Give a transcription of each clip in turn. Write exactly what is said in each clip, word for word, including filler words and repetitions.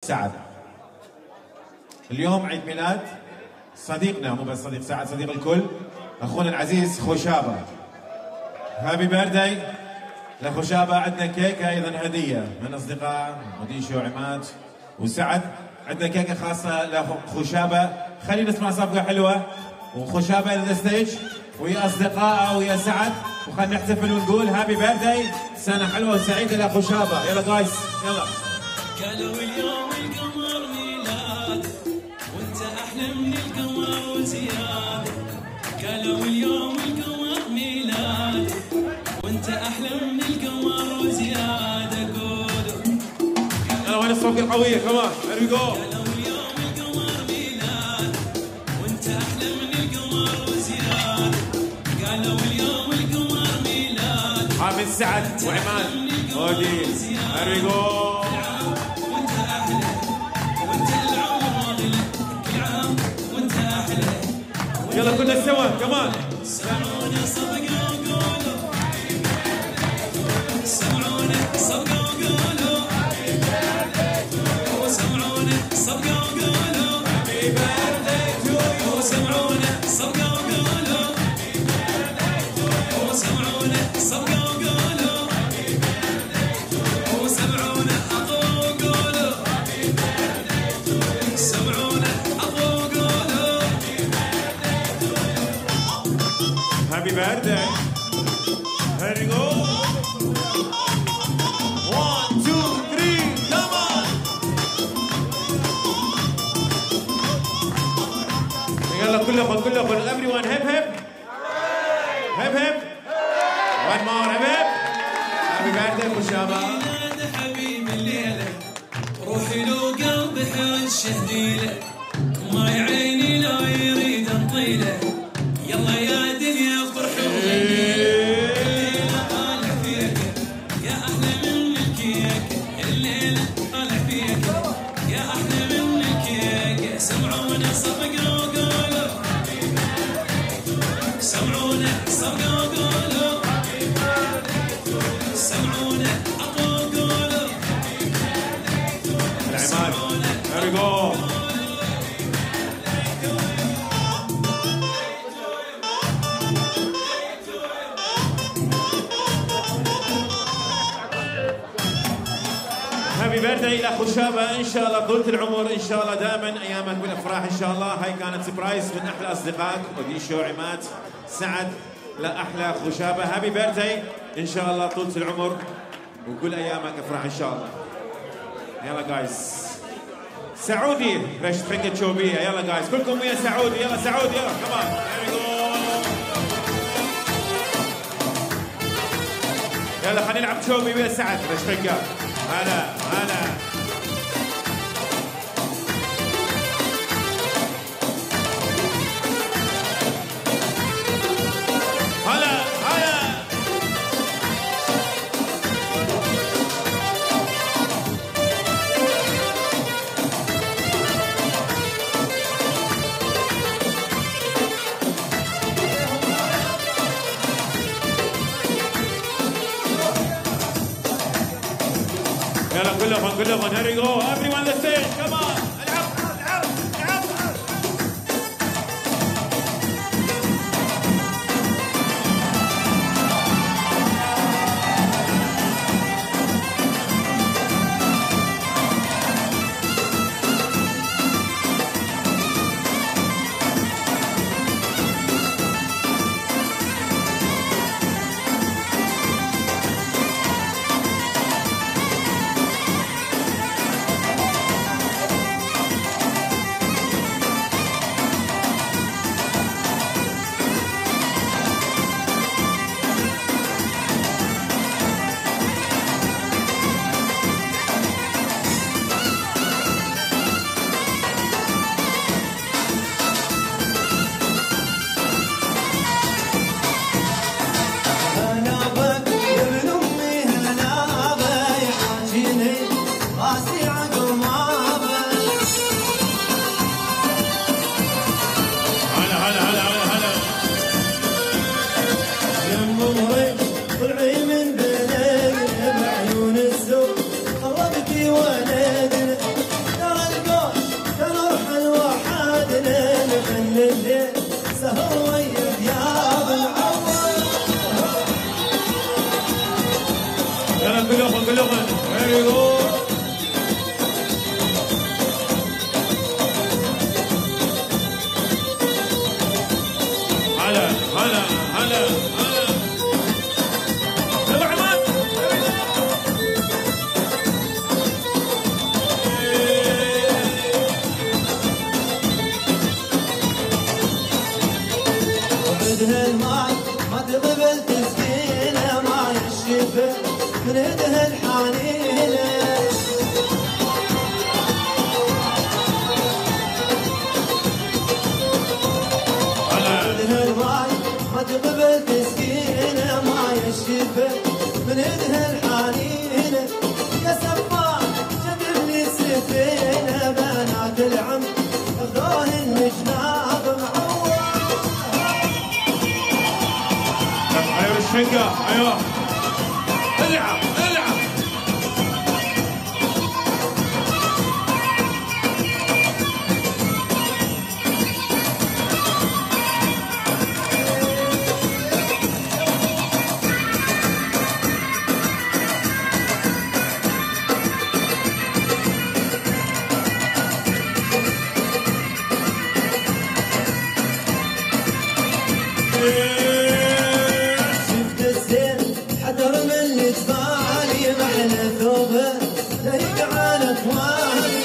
سعد. اليوم عيد ميلاد صديقنا، مو بس صديق سعد، صديق الكل، اخونا العزيز خوشابه. هابي بيرثداي لخوشابه. عندنا كيكه ايضا هديه من اصدقاء وديشو وعماد وسعد. عندنا كيكه خاصه لخوشابه. خلينا نسمع صفقه حلوه وخوشابه الى الستيج ويا اصدقائه ويا سعد، وخلينا نحتفل ونقول هابي بيرثداي، سنه حلوه وسعيده لخوشابه. يلا جايز يلا. قالوا اليوم القمر ميلاد وانت احلى من القمر وزياده. قالوا اليوم القمر ميلاد وانت احلى من القمر وزياده. قولوا يلا وين الصفقه القويه كمان؟ هير وي جو. قالوا اليوم القمر ميلاد وانت احلى من القمر وزياده. قالوا اليوم القمر ميلاد. حامد سعد وعماد ودي. هير وي جو. يلا كلنا سوا كمان. سمعونا صدقوا وقولوا سمعونا صدقوا وقولوا سمعونا صدقوا وقولوا هابي بيرثداي تو يو. سمعونا صدقوا وقولوا سمعونا صدقوا وقولوا سمعونا أقوى وقولوا سمعونا أقوى وقولوا Happy birthday. Here we go. One, two, three, come on. يلا كلكم كلكم everyone hip hip. Hip hip. One more hip hip. Happy birthday خوشابه. حبيب الليلة روحي لو قلبي حال شهديله ما عيني لو يريد انطيله. يلا يا دنيا فرحوا الليلة طالع فيك يا أحلى من الكيك. الليلة طالع فيك يا أحلى من الكيك. سمعونا صفقوا وقولوا سمعونا صفقوا وقولوا سمعونا أقوى وقولوا العماد. Here we go. هابي بيرثداي الى خوشابه. ان شاء الله طولة العمر، ان شاء الله دائما ايامك بالافراح ان شاء الله. هاي كانت سبرايز من احلى اصدقائك وديشو عماد سعد لاحلى خوشابه. هابي بيرثداي ان شاء الله طولة العمر وكل ايامك افراح ان شاء الله. يلا جايز سعودي باش تحق تشوبيه. يلا جايز كلكم ويا سعودي. يلا سعودي يلا كمان. يلا خلينا نلعب تشوبي ويا سعد باش تحقه. هلا هلا. هلا هلا. يلا كلهم كلهم. Here we go. Everyone the stage. Come on. العب العب العب. شفه من ايدها الحنينه يا سفار جذب لي سفينه بنات العم خذوهن مجناب معور. ايوه الشنقه ايوه العب العب. شفت الزين حدر من جبالي محلى ثوبه لايق على اخواني.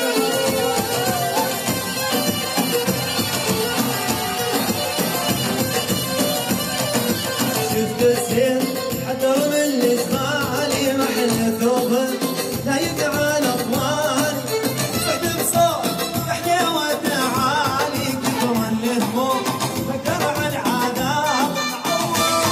شفت الزين حدر من جبالي محلى ثوبه لايق على اخواني. سعد بصوت يحيى وتعالي كثر الهموم فكر عن عذاب معور.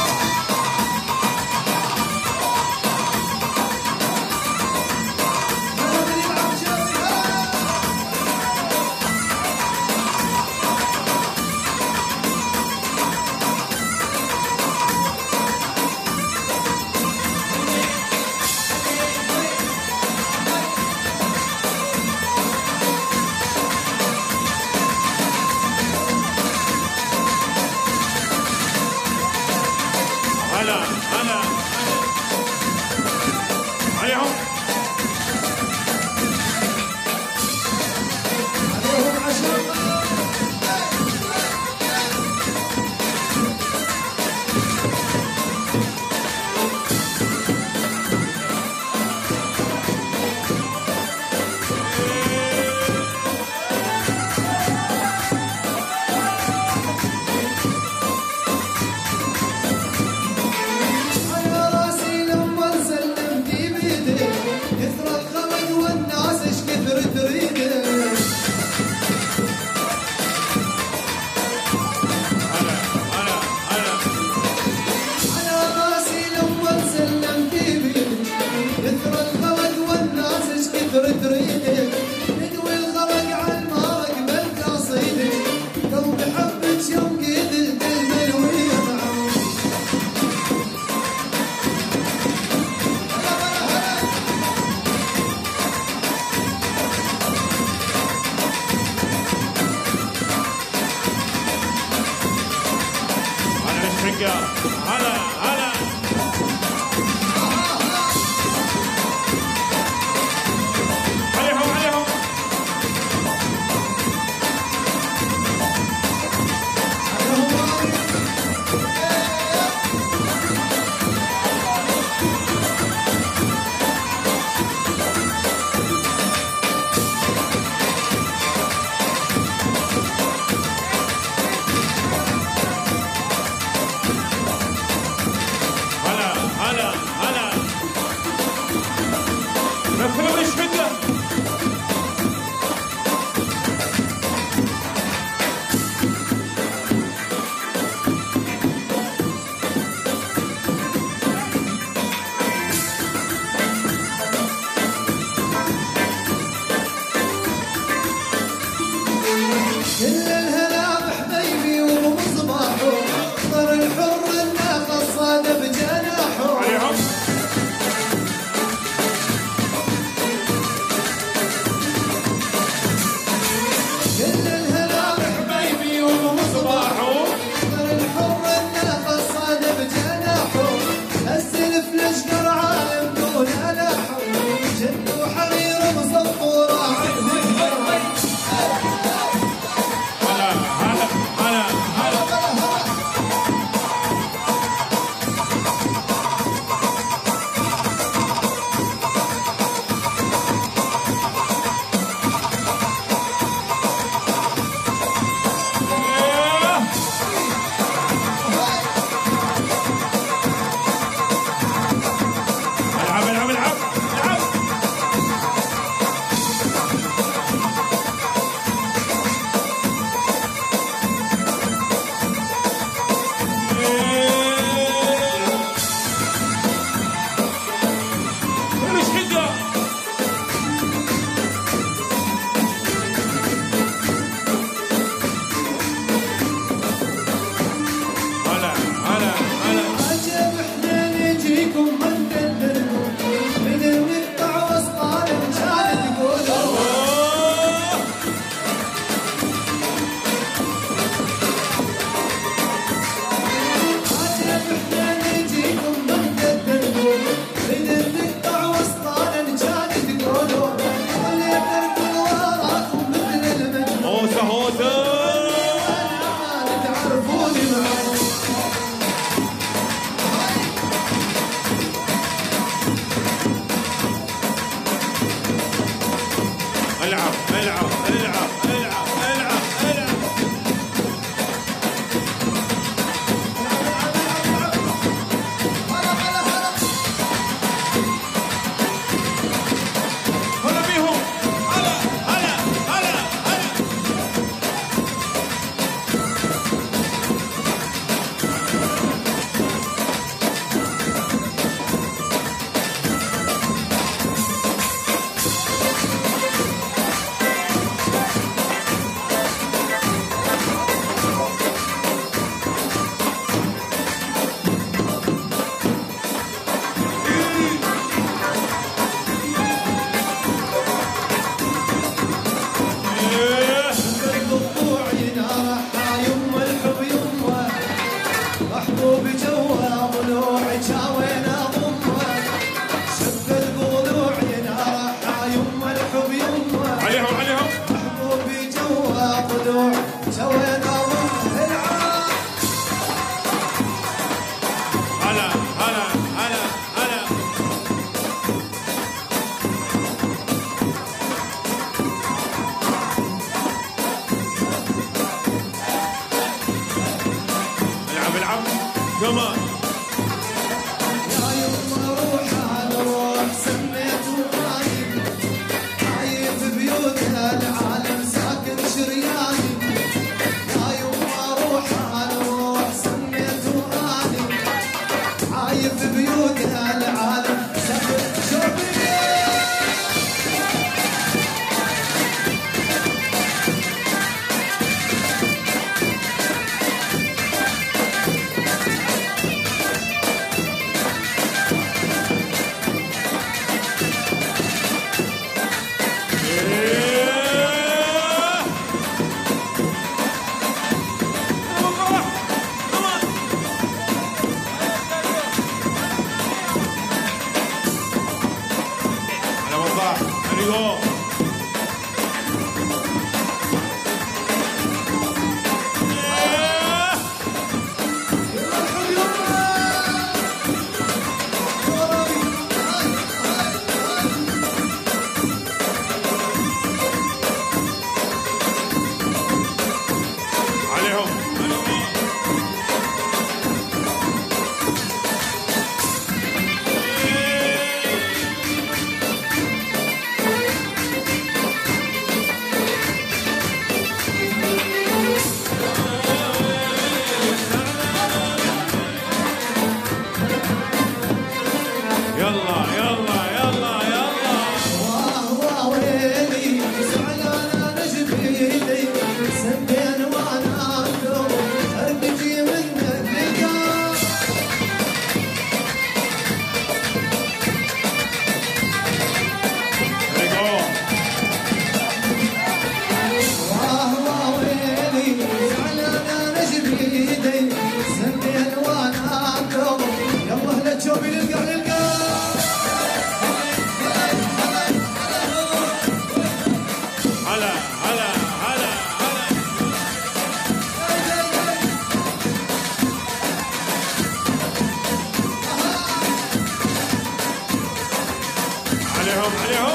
هلا هلا عليهم. عليهم عشرة على راسي لما سلم في بيده كثر الخلق والناس ايش كثر تريده. هلا هلا هلا على راسي لما سلم في بيده كثر الخلق والناس ايش كثر تريده. ندوي الخلق على المارق بالقصيده قلبي حبك شوقي ذل المنويه معه. هلا الشنقه هلا هلا. عليهم عليهم. العب العب العب العب العب. هلا بيهم. هلا هلا هلا هلا. محبوب جوا ضلوعي شاوينا ضمه شق الضلوع ينارح يما الحب يما عليهم عليهم. محبوب جوا ضلوع شاوينا ضمه العاب. هلا هلا هلا هلا. العب العب كمان. يا يما روح على روح سميت وغايب عايب بيوتها العالم ساكن شرياني. يا يما روح على روح سميت وغايب عايب بيوتها العالم ساكن شرياني. على وضاح. أيوه. عليهم. يلا يلا يلا يلا. واه واه ويلي زعلان انا جبيلي سنتين وانا اكثر ارتجي منك لقاء. رجعوا. واه واه ويلي زعلان انا جبيلي سنتين وانا اكثر يلا لا تشوفي للقاء للقاء. هلا هلا هلا هلا. عليهم عليهم.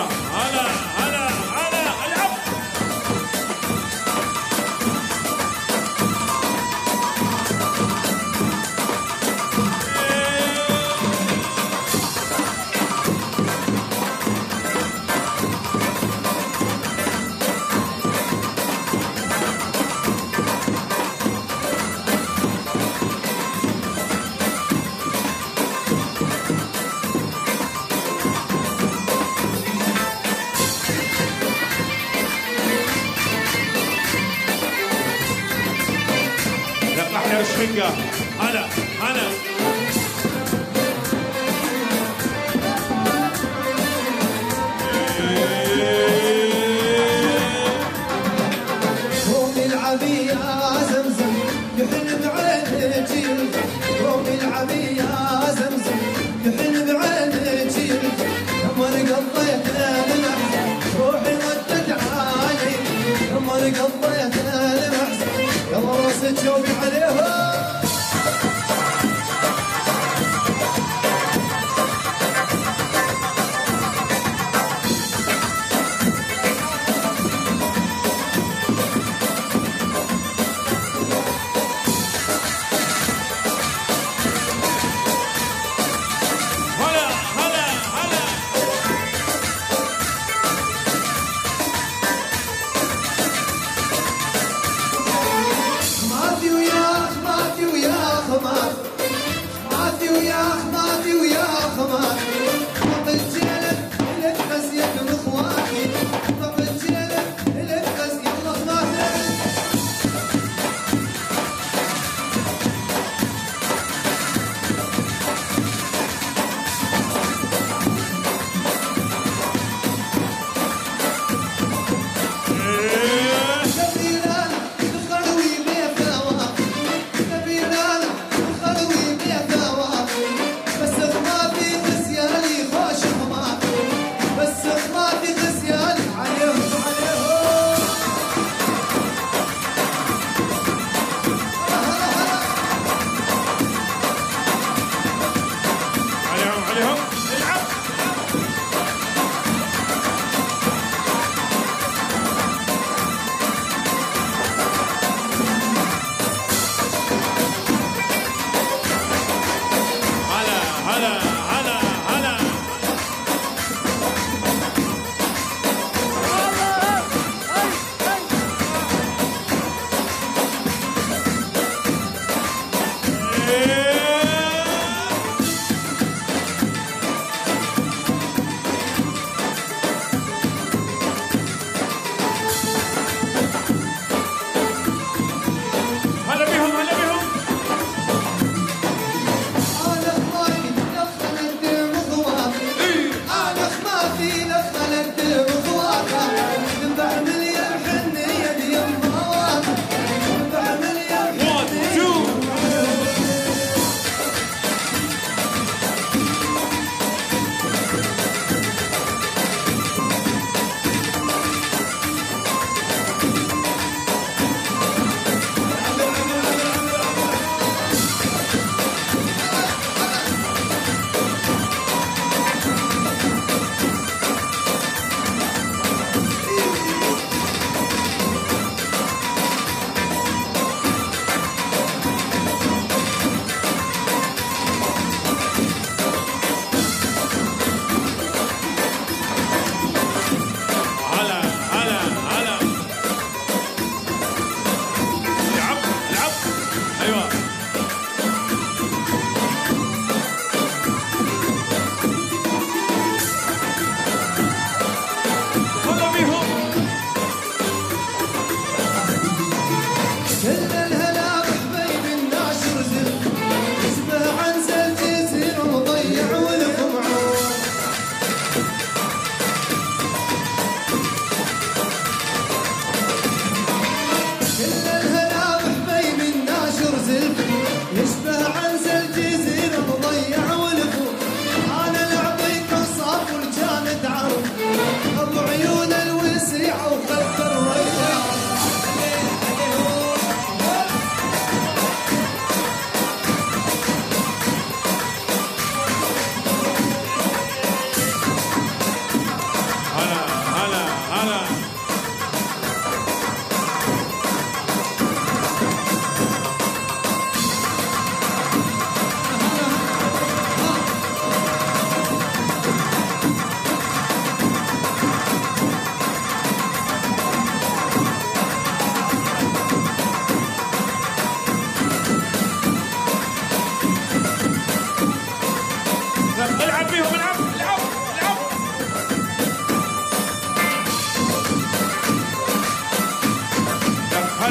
هلا هلا هلا العب. لقحنا وشحنقة. هلا هلا قومي العبي يا زمزم يحن بعينك يلفت. قومي العبي يا زمزم يحن بعينك يلفت. لما قضيت المحزن روحي ردت علي. لما قضيت المحزن يلا راس تشوفي عليها.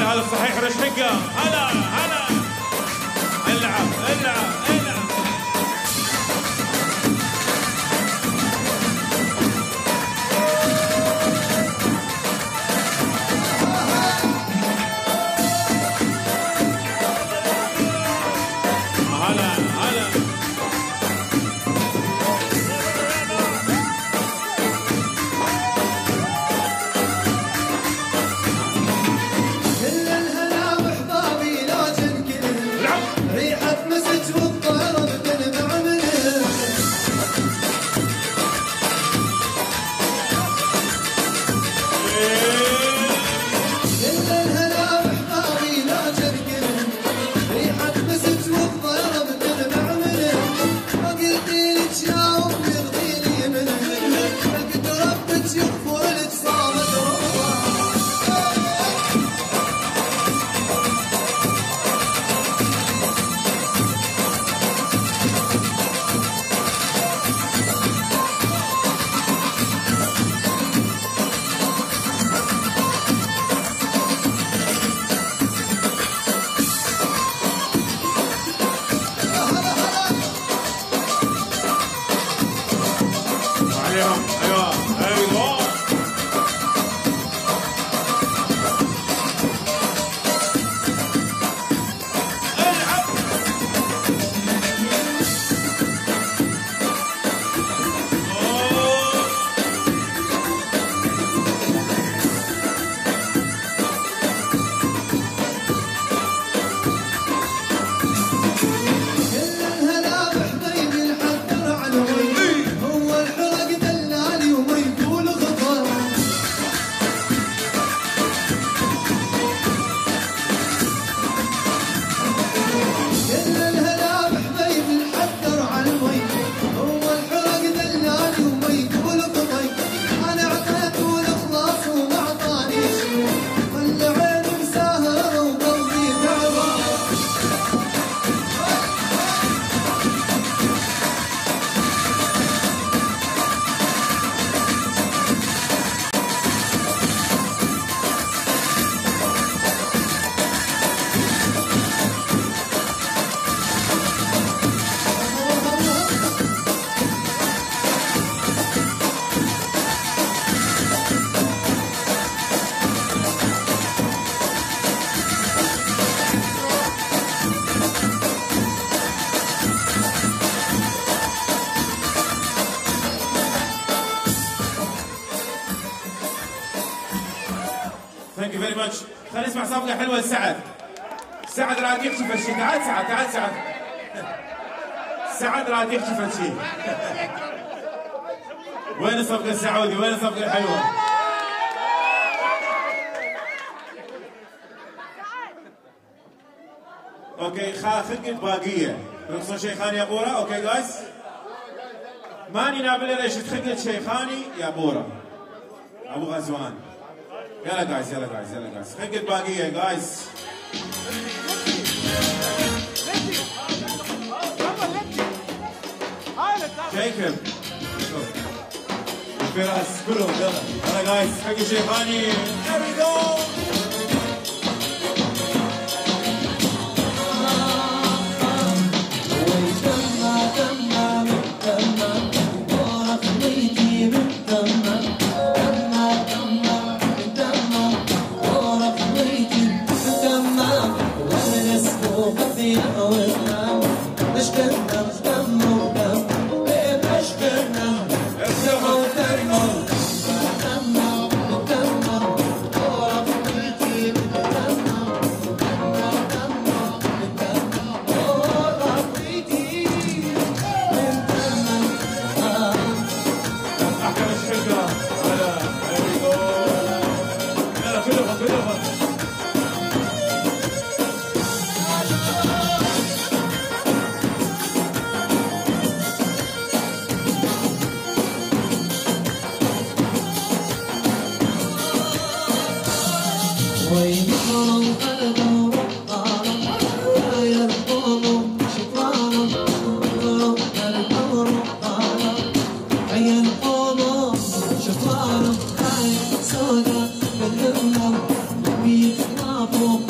هلا صحيح رش حقه هلا هلا العب العب العب هلا هلا ثانك يو فيري ماتش. خلينا نسمع صفقة حلوة لسعد. سعد راح يكشف الشيء، تعال سعد تعال سعد. سعد راح يكشف الشيء. وين الصفقة السعودي؟ وين الصفقة الحلوة؟ اوكي خلقت باقية. رقصوا شيخاني يا بورا، اوكي جايز؟ ماني نابل ليش تخلقت شيخاني يا بورا. ابو غزوان. يلا جايز يلا جايز يلا جايز خلقت باقية جايز. جايكب الفراس كلهم يلا يلا جايز حق شيخاني. There we go. Oh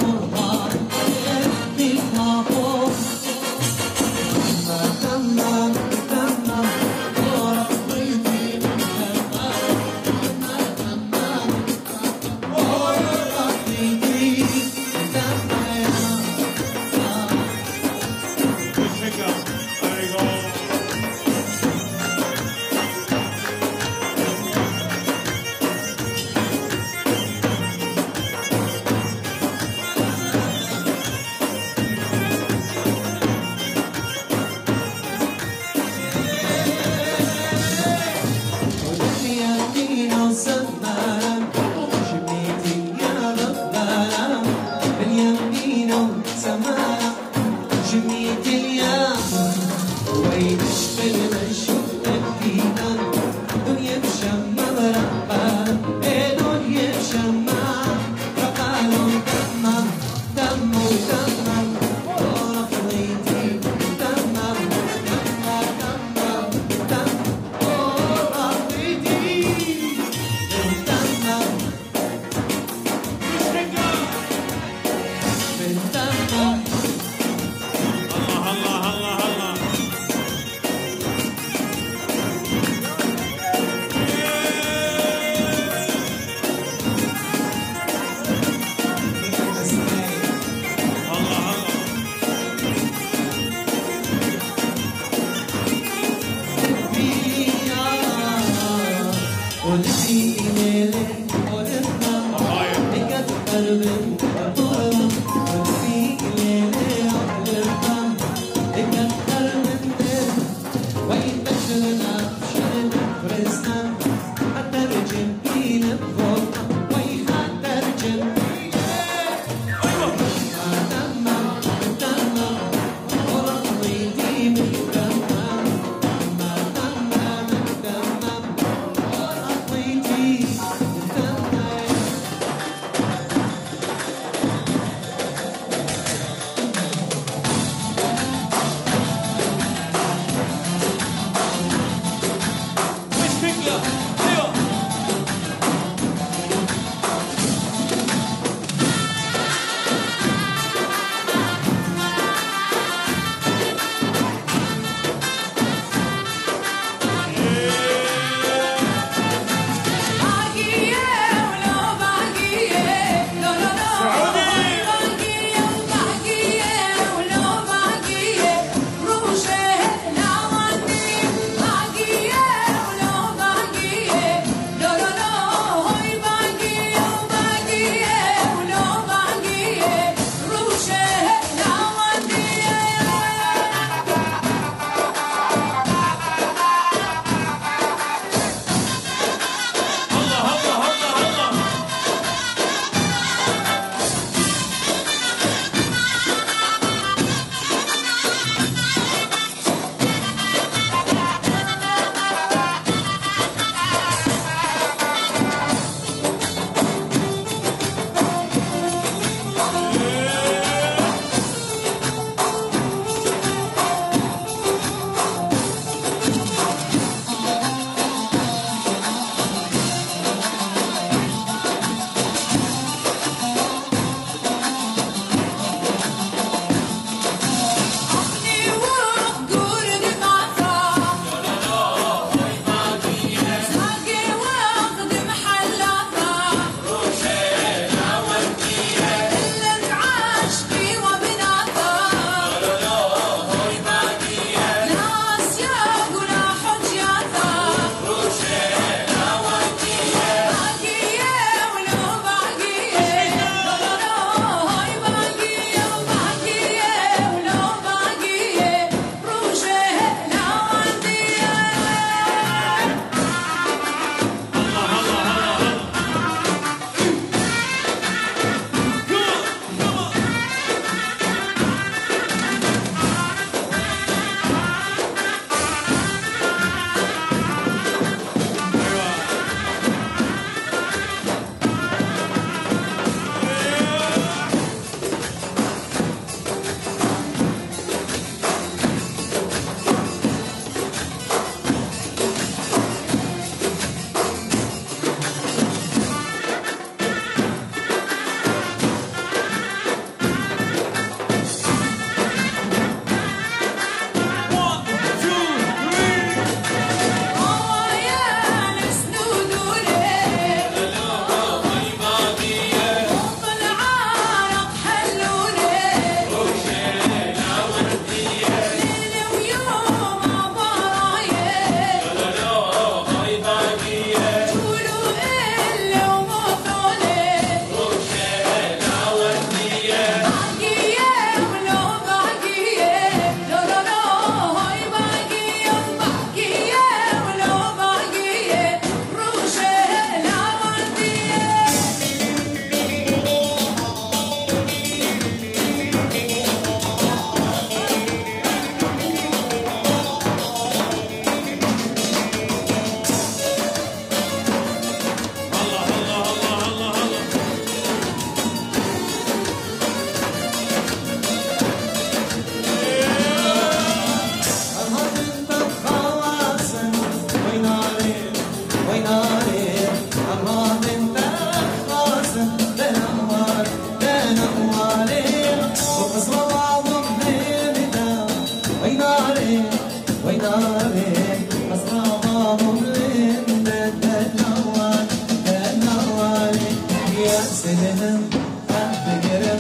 سلام أبقرب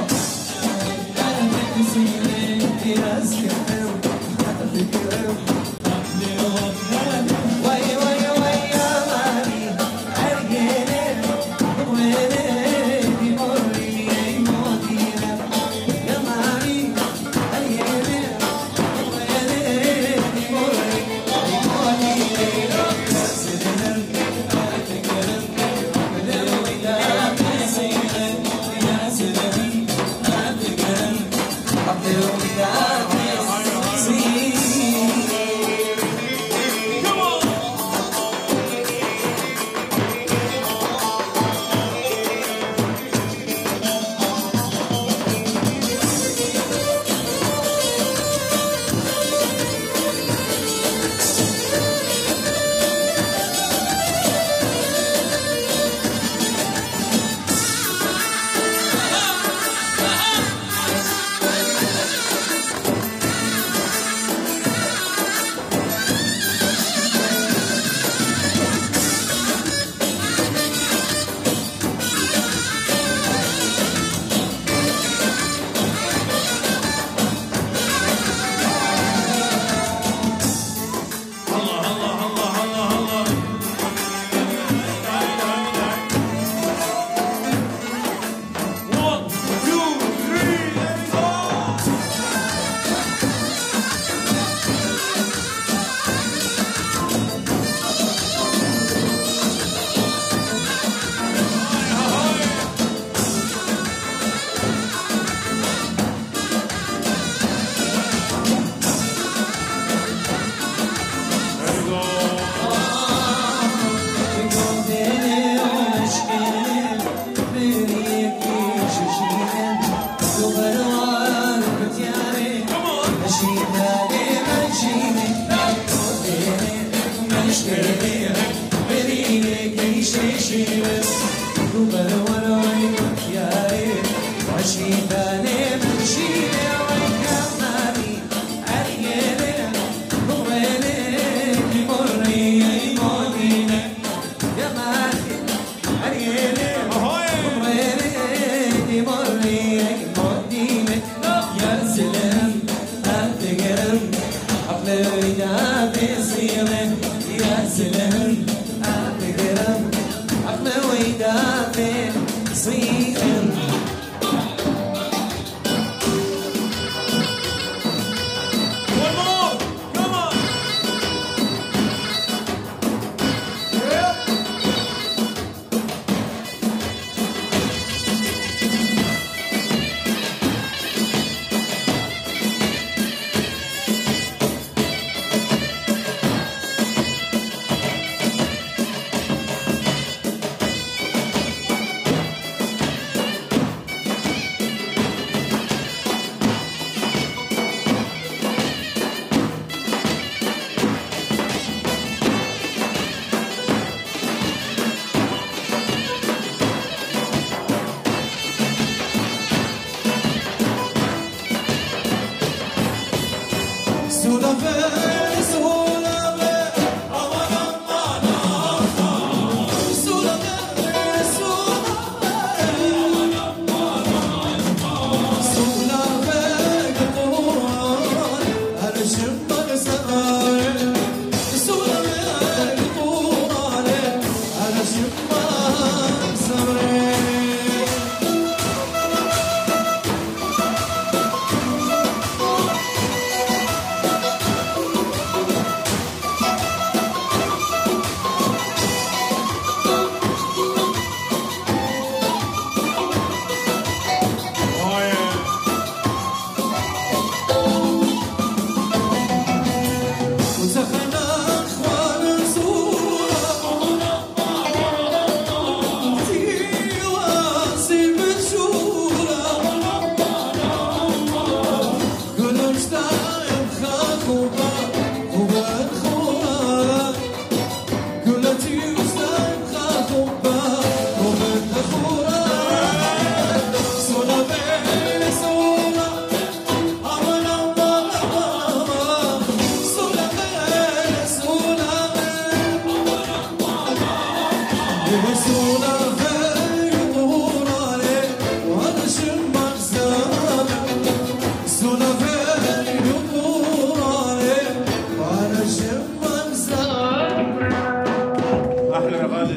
أنا نسيني يا سلام أبقرب وي وي وي يا مالي أرجلب ويني مري مدينة يا مالي أرجلب ويني مري مدينة سلام أبقرب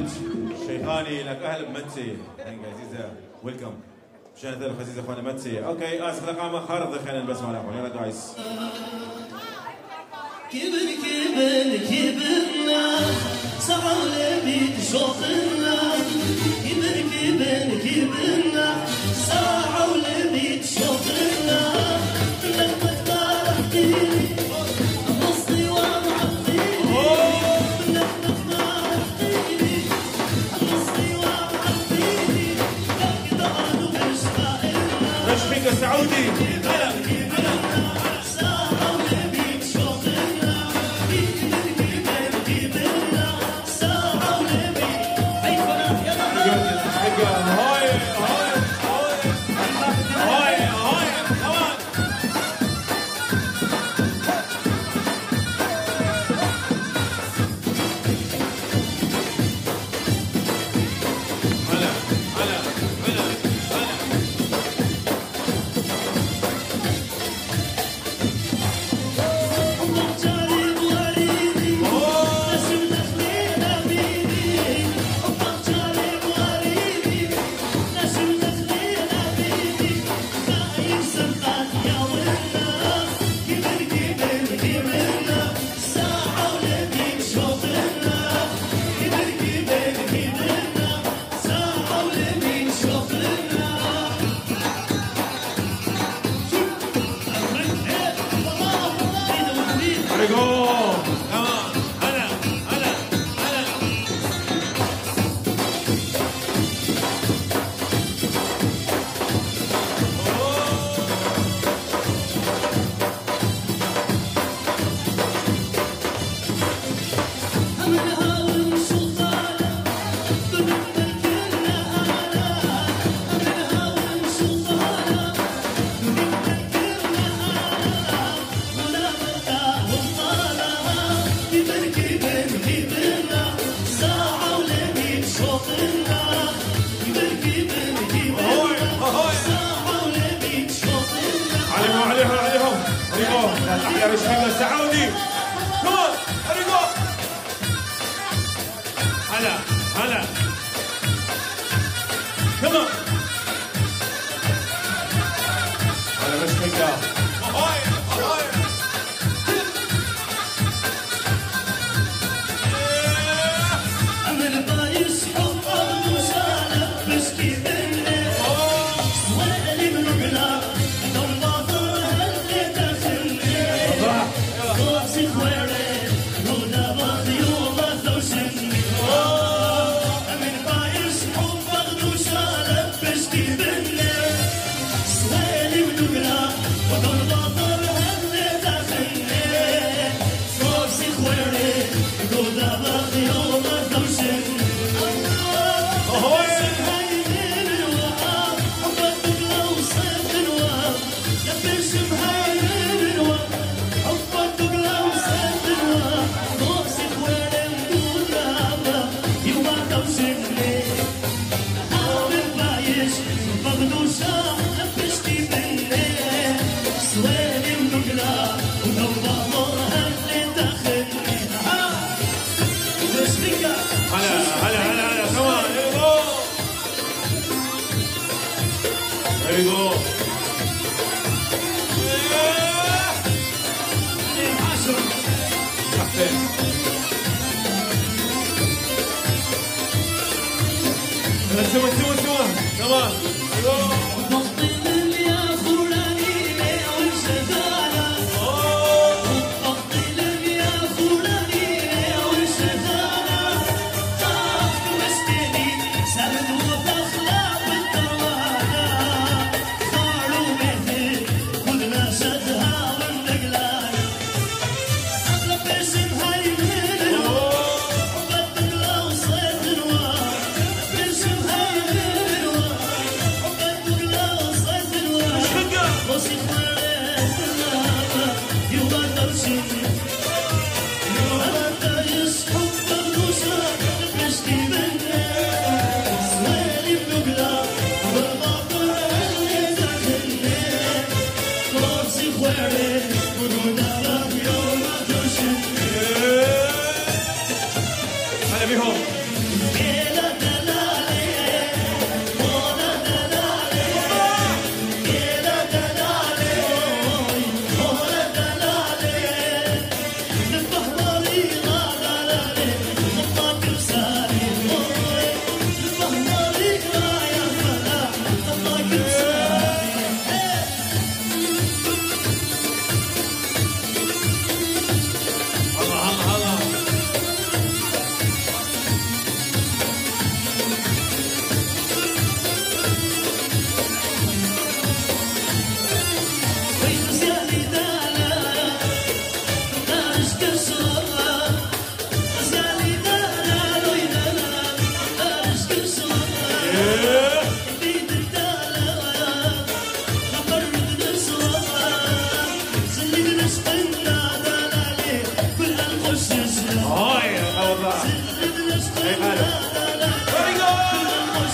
منت شيخاني لك اهل بمنتي عزيزه ويلكم مشان هذول عزيزه اخوانا منتي اوكي اسف لقامه خارج خلينا نلبس معنا يلا دايس كبر كبر كبرنا سعى بيت شوقنا كبر كبر كبرنا سعى بيت شوقنا لما تفرحتني مصري ومعطيني لما تفرحتني مصري ومعطيني لقد عادوا مشتاقنا رشفيك السعودي هلا سوا سوا سوا كمان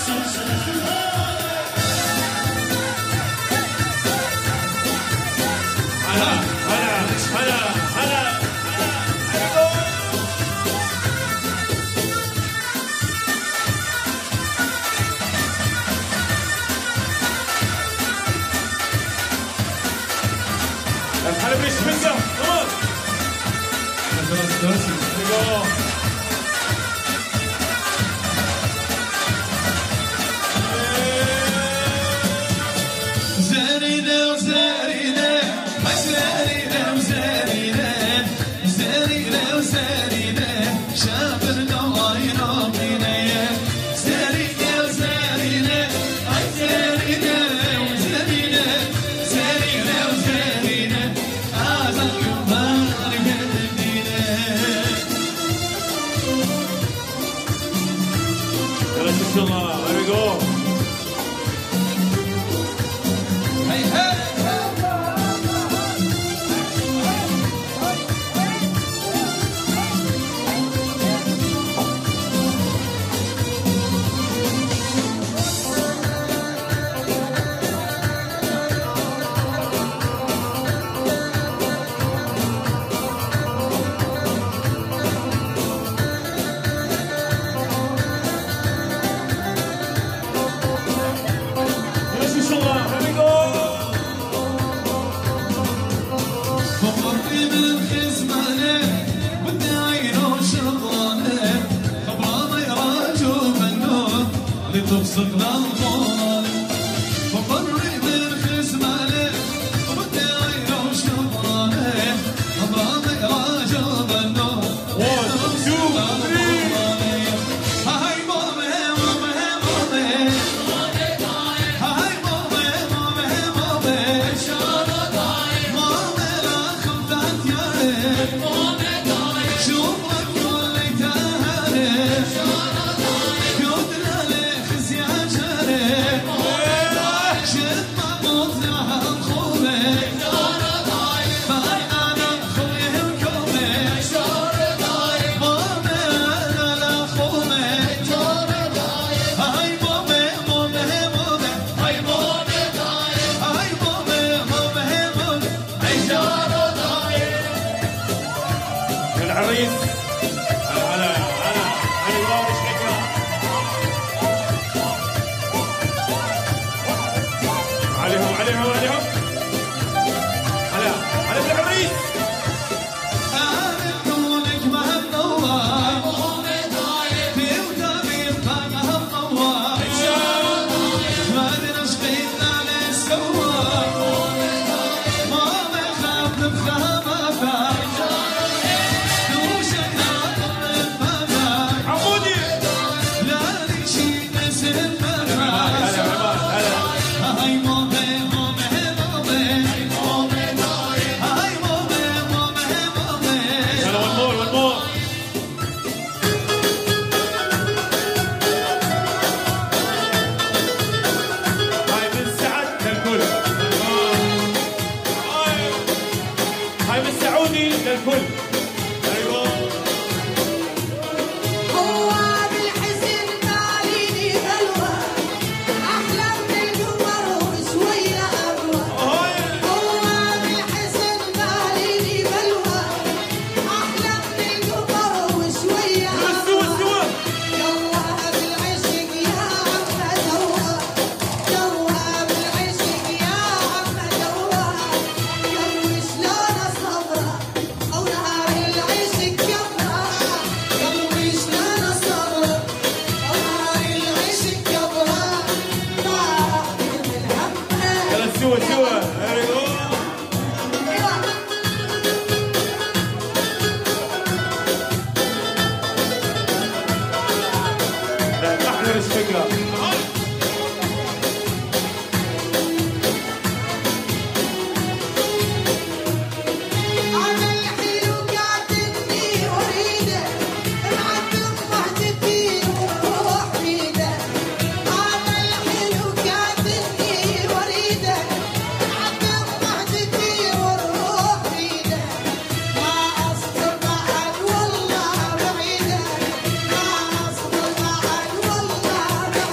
والله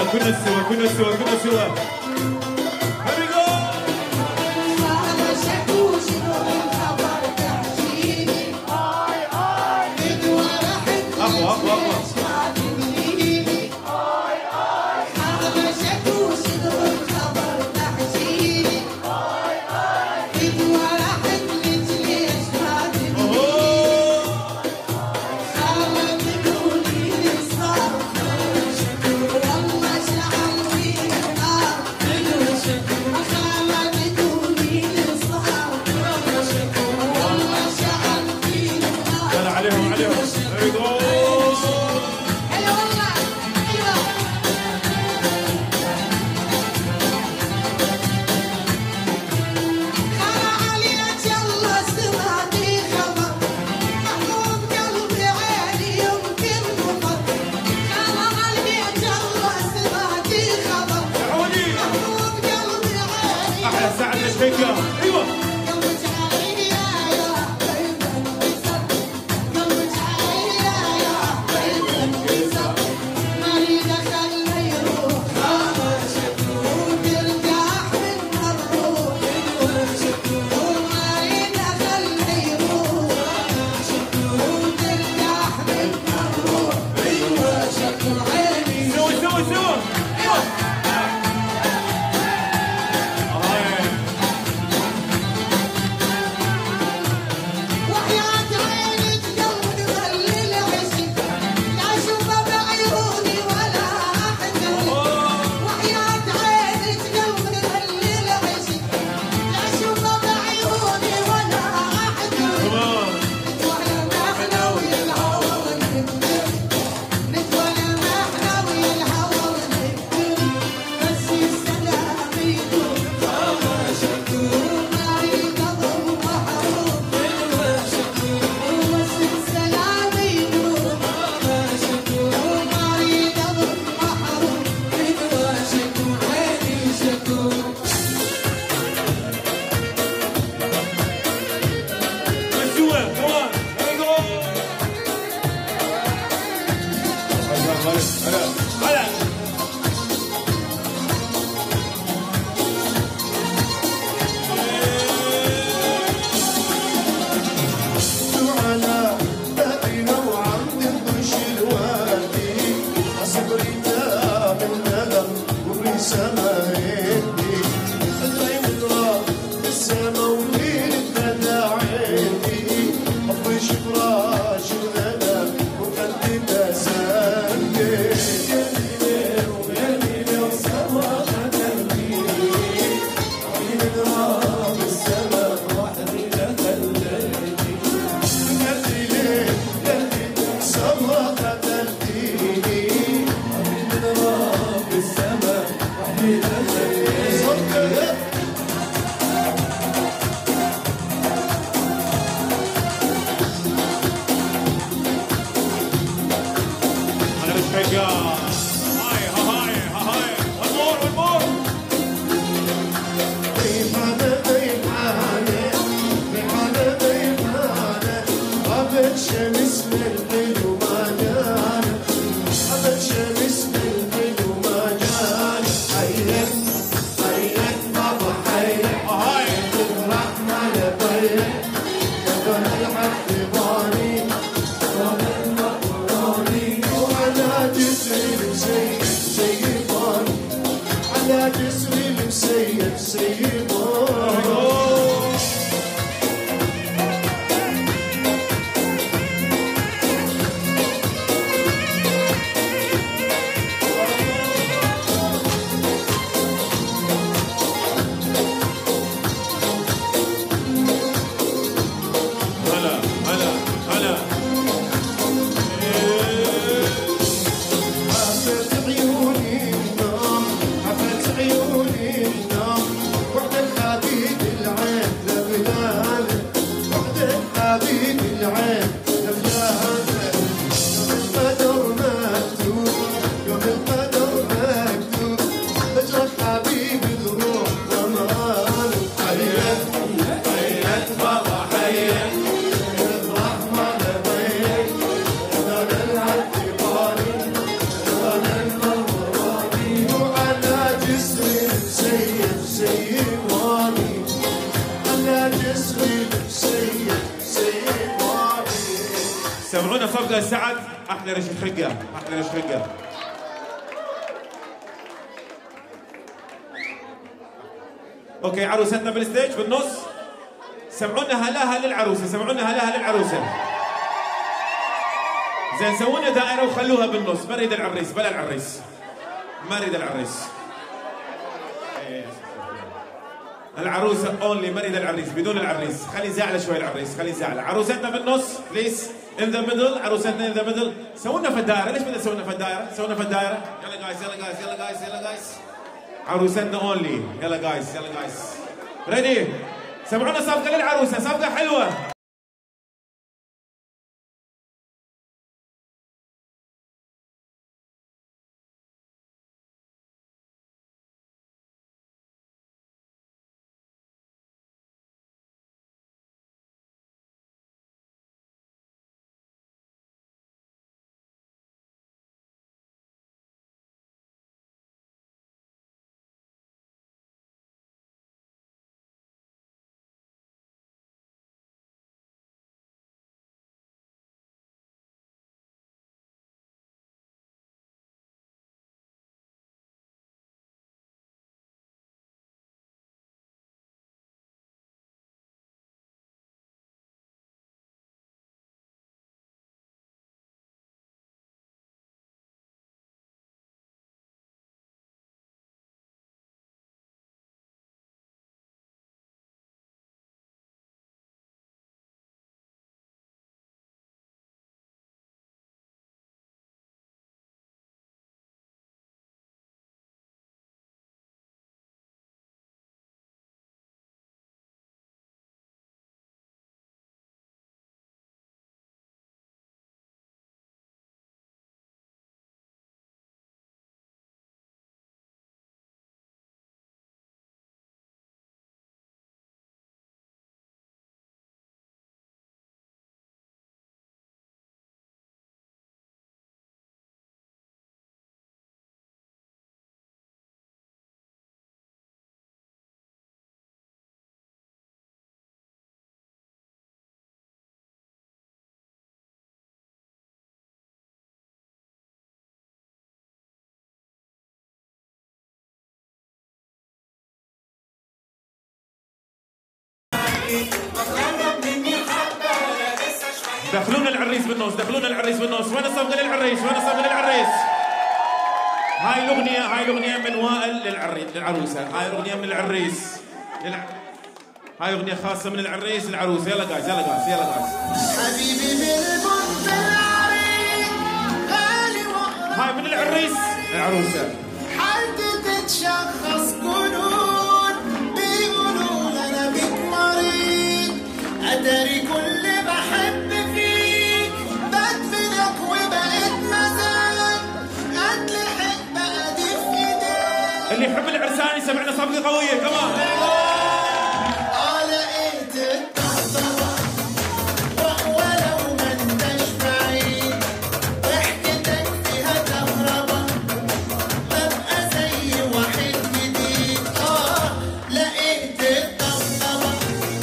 كنا سوا كنا سوا كنا سوا. Here we go. أقوى أقوى أقوى. عليهم عليهم. There we go. أحلى ساعة تشبيكة. أيوة. سمعونا صفقة سعد، احلى ريش خقة، احلى ريش خقة. اوكي عروستنا بالستيج بالنص. سمعونا هلاها للعروسة، سمعونا هلاها للعروسة. زين سوونا دائرة وخلوها بالنص، ما اريد العريس بلا العريس. ما اريد العريس. العروسة اونلي، ما اريد العريس، بدون العريس، خلي زعلة شوي العريس، خلي زعلة. عروستنا بالنص بليز، ان ذا ميدل، عروستنا ان ذا ميدل. سوونا في الدائرة، ليش بدنا سوونا في الدائرة؟ سوونا في الدائرة، يلا جايز يلا جايز يلا جايز يلا جايز. عروستنا اونلي، يلا جايز يلا جايز. ريدي؟ سمعونا صفقة للعروسة، صفقة حلوة. دخلونا العريس بالنص، دخلونا العريس بالنص. وين الصفقة للعريس؟ وين الصفقة للعريس؟ هاي الأغنية، هاي الأغنية من وائل للعريس للعروسة، هاي الأغنية من العريس للع... هاي أغنية خاصة من العريس للعروسة. يلا جايز يلا جايز يلا جايز. حبيبي بالبنت العريس غالي وقرب. هاي من العريس للعروسة. حد تتشخص جنون بيقولوا لنا بيك مريض، أدري كل بحب فيك بدمنك وبقيت مزاج، قد لحق بقى دي في ايديك. اللي يحب العرسان يسمعنا صفقة قوية كمان. اه لقيت الطبطبة ولو ما انتش بعيد، ضحكتك فيها كهربا ببقى زي واحد جديد. اه لقيت الطبطبة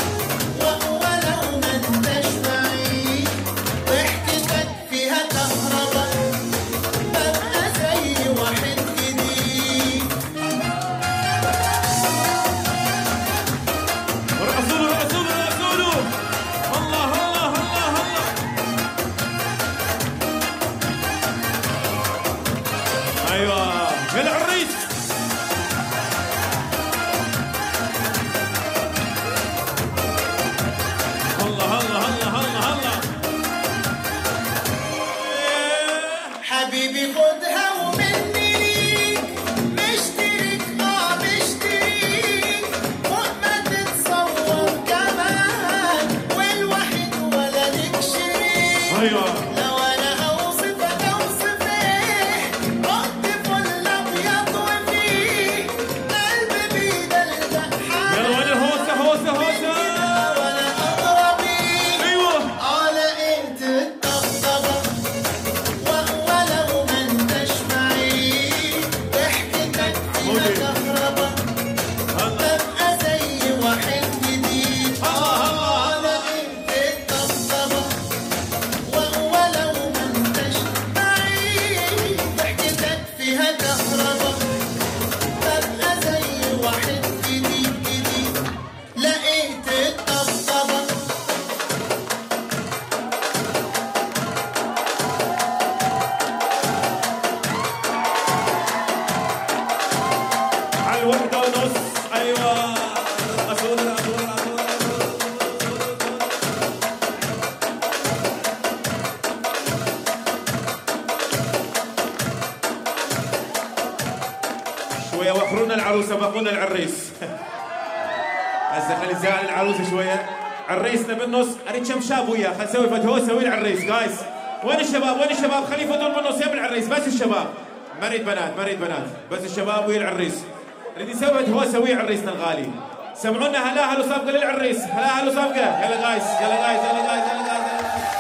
ولو ما انتش بعيد، ضحكتك فيها كهربا ببقى زي واحد جديد. رقصوا له رقصوا له رقصوا له. الله الله الله الله. ايوه للعريس. الله الله الله الله الله. حبيبي خدها ومني ليك، مشترك اه مشترك فوق ما تتصور كمان، والوحيد ولا ليك شريك. ايوه لو انا اوصفك اوصف ايه، رد فل ابيض وفيه قلبي بيدلدق يلا وين الهوسه هوسه هوسه. ولا اضربيه. ايوه اه لقيت الطبطبة ولو ما انتش بعيد، ضحكتك فيها كهربا ببقى زي واحد جديد. اه لقيت الطبطبة ولو باقونا العروسه باقونا العريس. هسه خلي نزعل العروسه شويه. عريسنا بالنص، اريد كم شاب وياه، خلينا نسوي فد هوسه ويا العريس جايز. وين الشباب؟ وين الشباب؟ خليه يفوتون بالنص يم العريس، بس الشباب. ما اريد بنات، ما اريد بنات، بس الشباب ويا العريس. نريد نسوي فد هوسه ويا عريسنا الغالي. سمعونا هلا هلا صفقه للعريس، هلا هلا صفقه، يلا جايز، يلا جايز، يلا جايز، يلا جايز.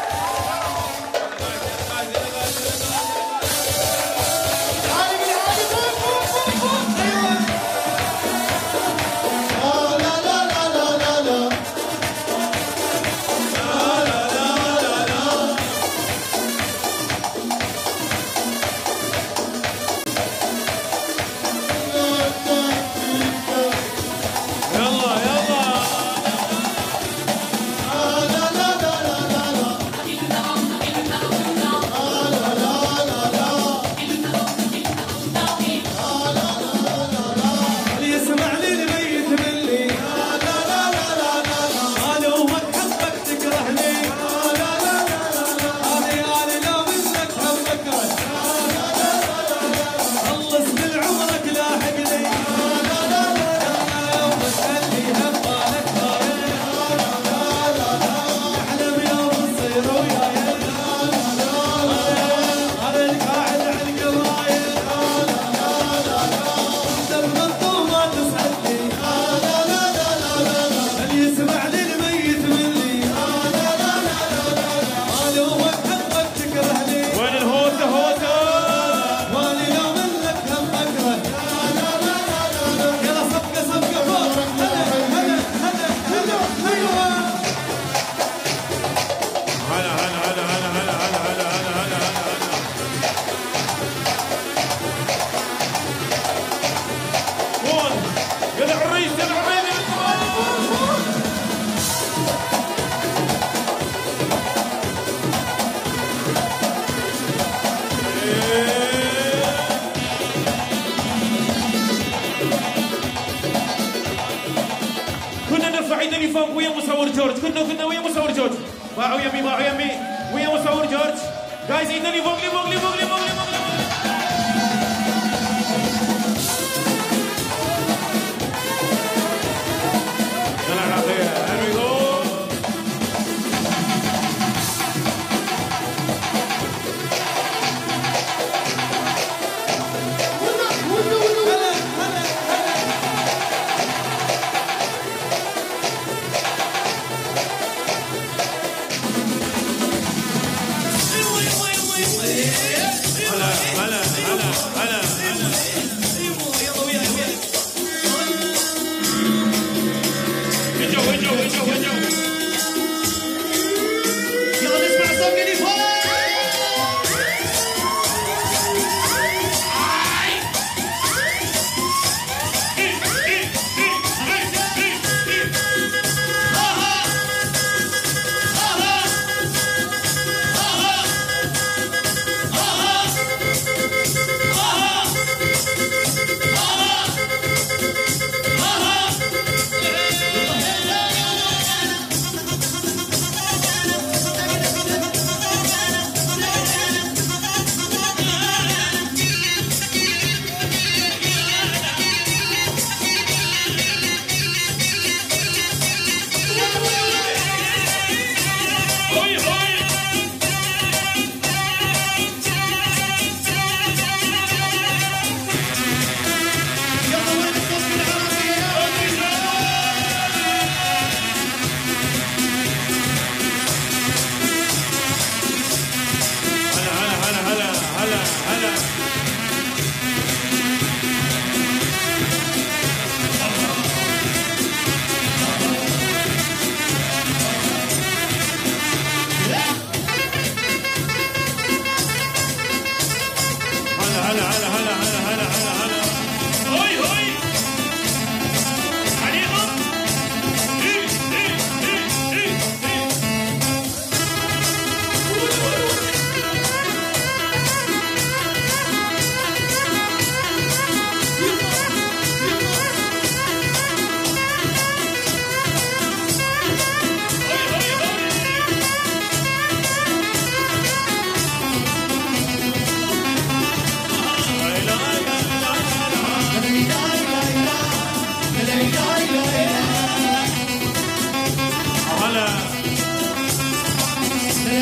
ويا مصور جورج، كنا كنا ويا مصور جورج. باعوا يمي باعوا يمي ويا مصور جورج. جايز ايدني فوق لي فوق لي فوق لي فوق لي فوق لي. يلا عراقية، here we go.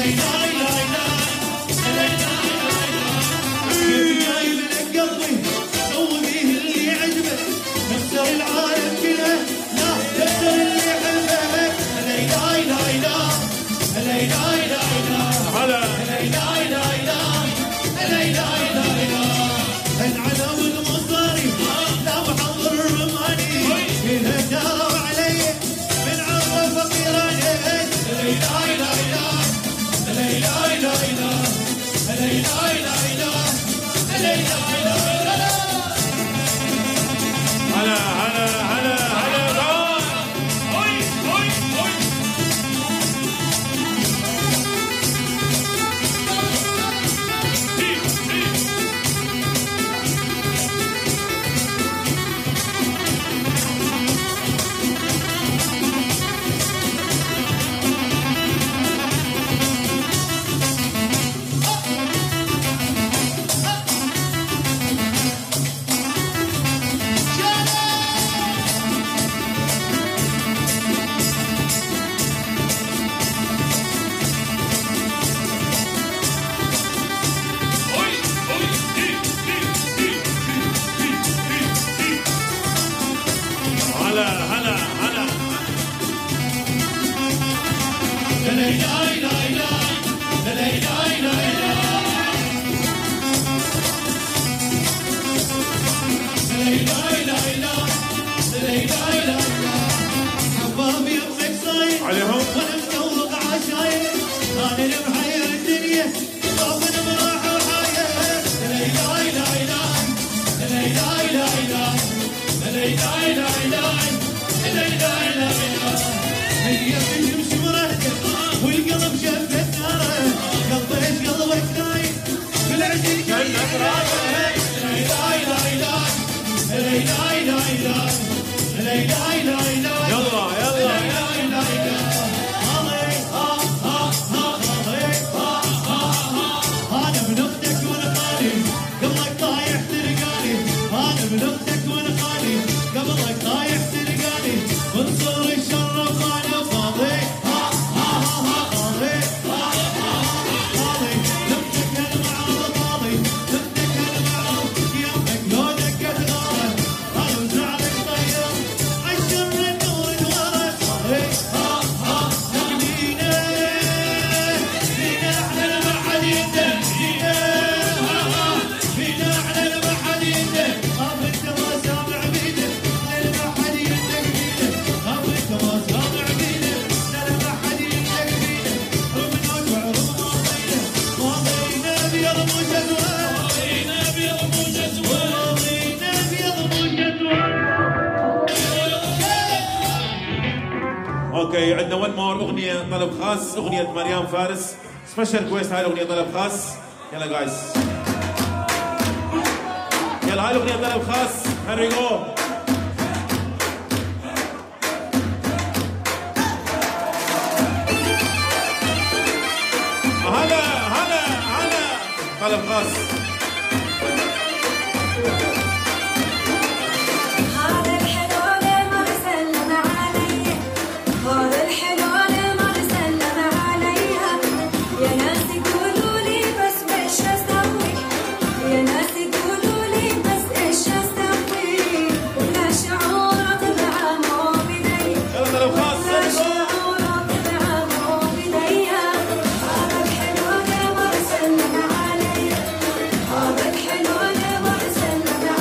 اوكي عندنا ون مور اغنيه طلب خاص، اغنيه مريم فارس سبيشال كويست. هاي الاغنيه طلب خاص. يلا جايز يلا هاي الاغنيه طلب خاص. هير جو. هلا هلا هلا طلب خاص. هذا الحلو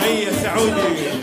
هيا سعودي.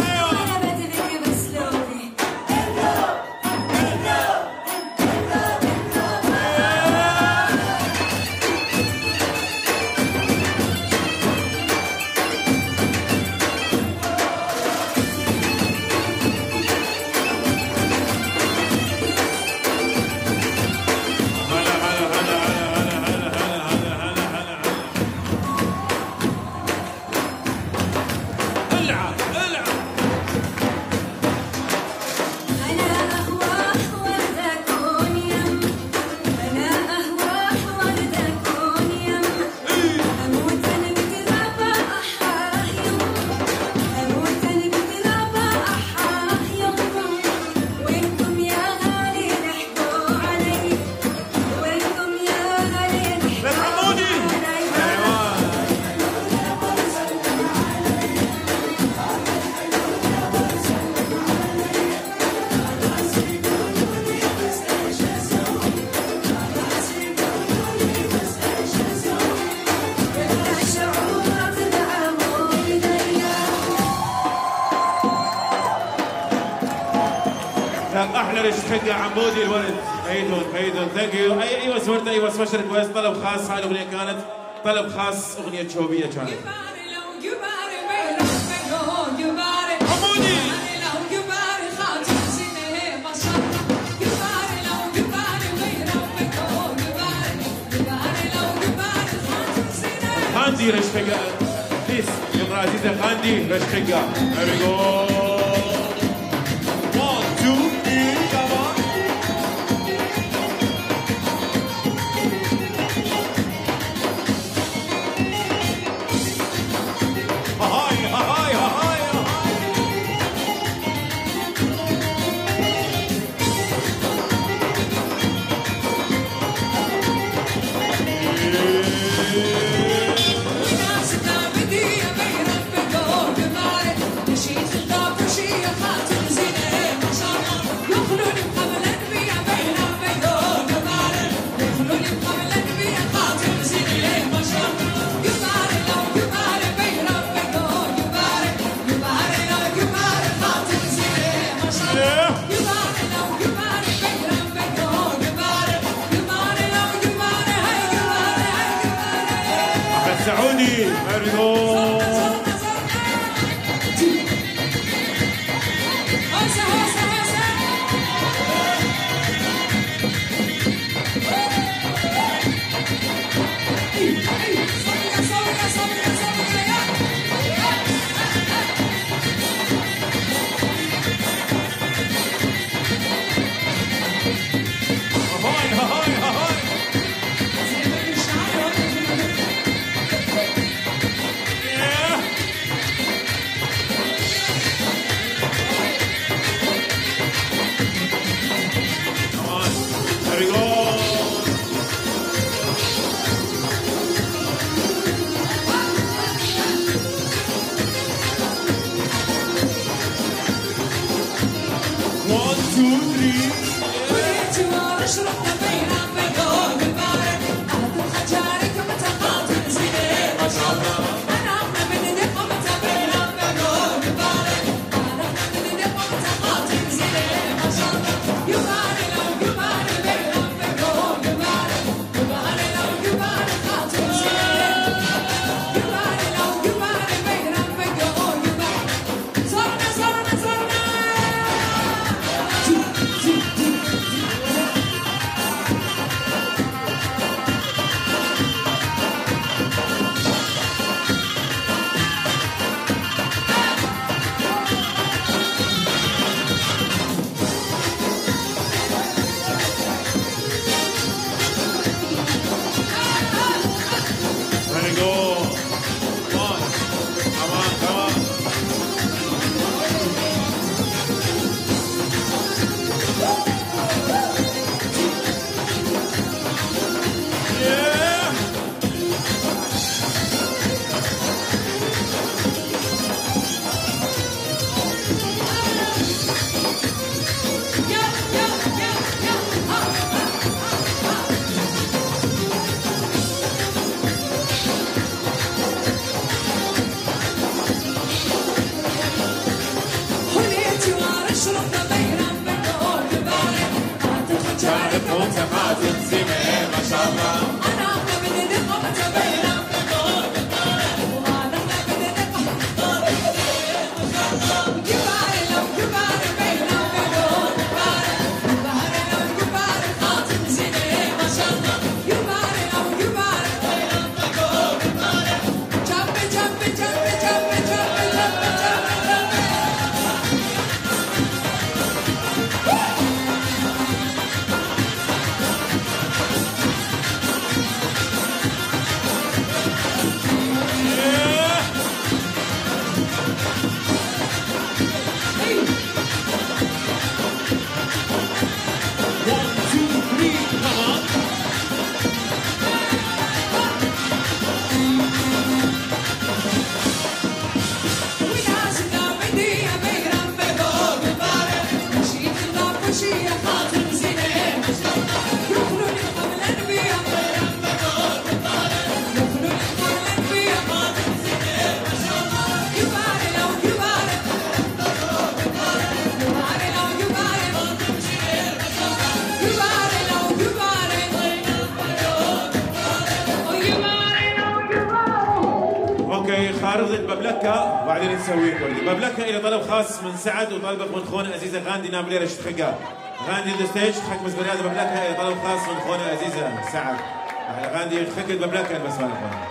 احلى رشقه عمودي الولد. فايدون فايدون ثانك يو. اي ايوه سمرت ايوه سبيشل ريكويست طلب خاص. هاي الاغنيه كانت طلب خاص، اغنيه شوبيه كانت. عمودي غاندي رشقه بليز يا عزيزه غاندي رشقه. Here we go. سعودي. There we go. بابلكة وبعدين نسوي كردي. بابلكة إلى طلب خاص من سعد وطلبك من خونا عزيزة غاندي نابليرة شتخقا. غاندي ذا ستيج حق مسبريات بابلكة إلى طلب خاص من خونا عزيزة سعد. غاندي خكت بابلكة بس مالك.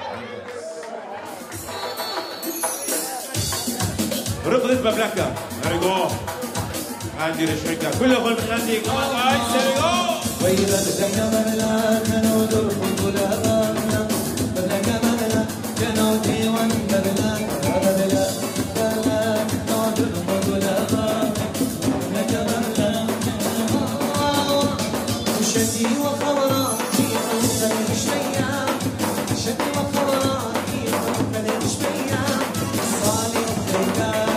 رقدت بابلكة. There we go. غاندي رشقا. كل أخوان من غاندي. Come on guys. There we go. وإذا بدأنا بلنا كانوا درب بلادنا بدأنا بلنا كانوا ديوان بلنا بلنا بلنا كانوا درب بلادنا بدأنا بلنا شدي وخبرات في أوزان شوية شدي وخبرات في أوزان شوية صالي وخيار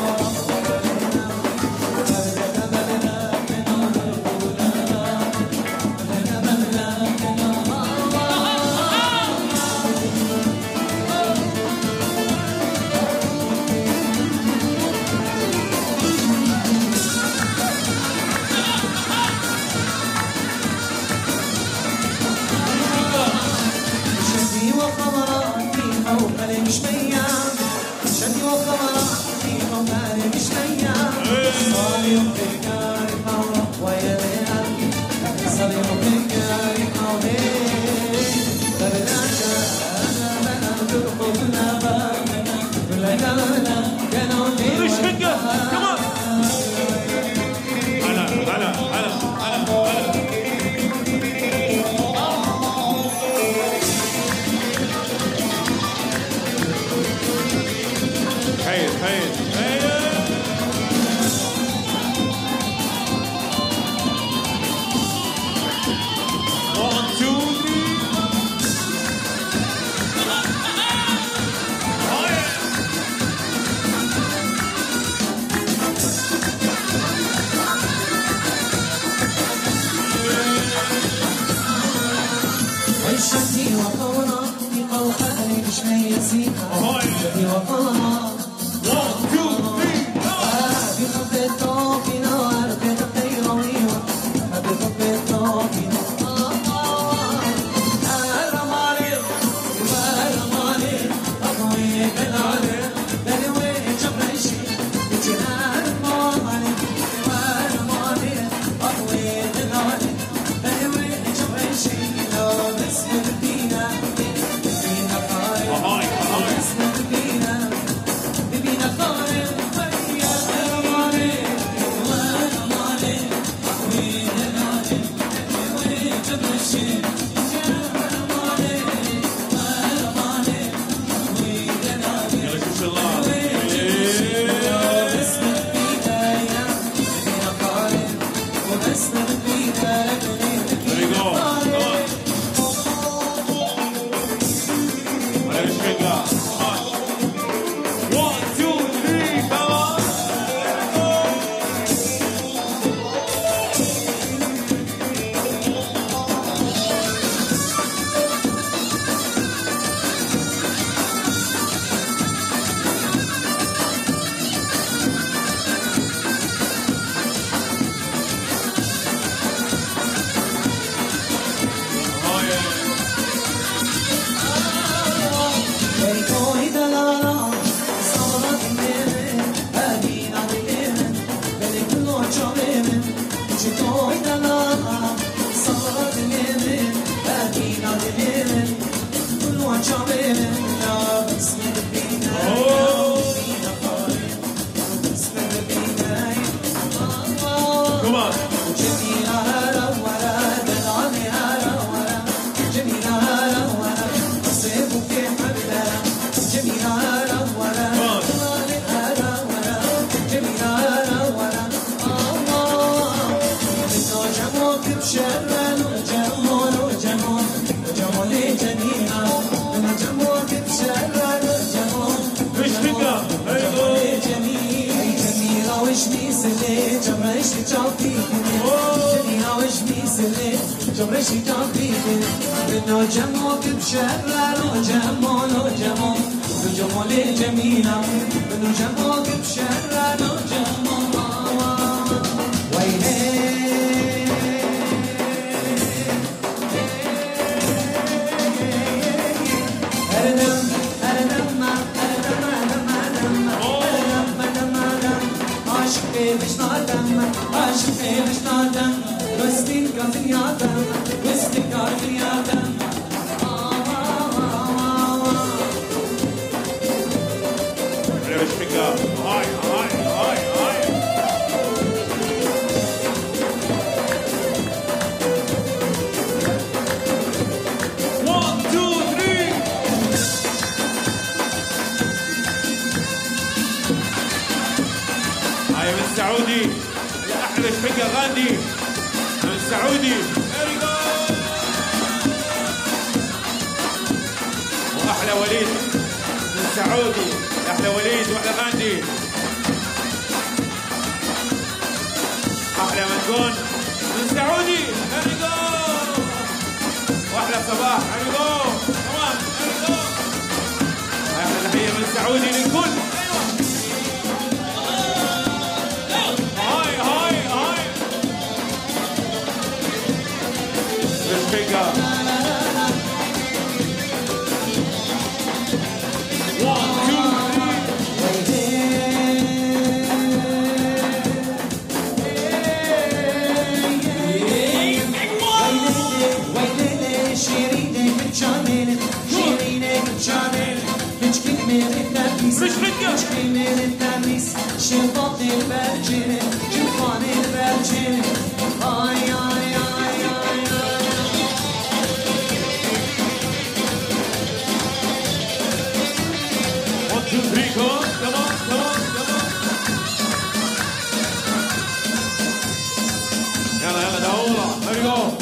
جمرشي تعبيدي إنه جموك بشرر وجمو لو جمو بجمول جميلة إنه جموك بشرر وجمو ويلي أردم أردم أردم أردم مش نادم عاشقي مش نادم وستين كافي يادم وستين كافي يادم هاي هاي هاي هاي one two three هاي من السعودي احلى شفقه غاندي من السعودي واحلى وليد من السعودي احلى وليد واحلى غاندي احلى منجون من السعودي اريدو واحلى صباح اريدو كمان اريدو احلى تحيه من السعودي للكل هاي هاي هاي رشفقه شباب البرجل جفان البرجل آي آي آي آي one two three come on come on come on come on يلا يلا دورة here we go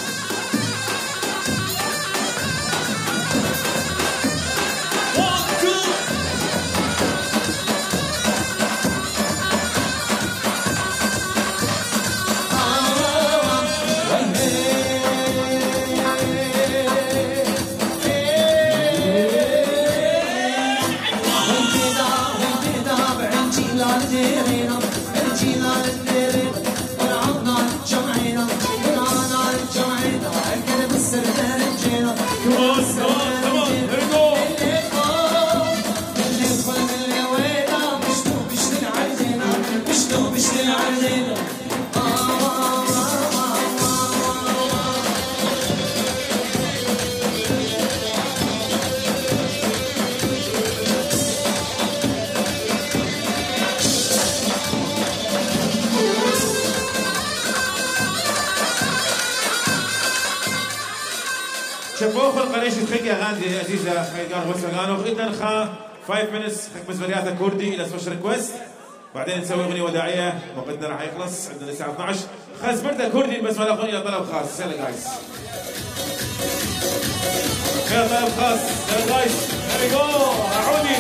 شبوخ القريش تخيك غاندي عزيزة خيقان وسغانو إذن خا خمسة minutes خك بس برياثة كردي إلى سبيشال ريكويست بعدين نسوي أغنية وداعية وقتنا راح يخلص عندنا الساعة اثنعش خاص برده كردي بس ما الأغنية إلى طلب خاص يلا جايز يلا طلب خاص يلا جايز هير جو عودي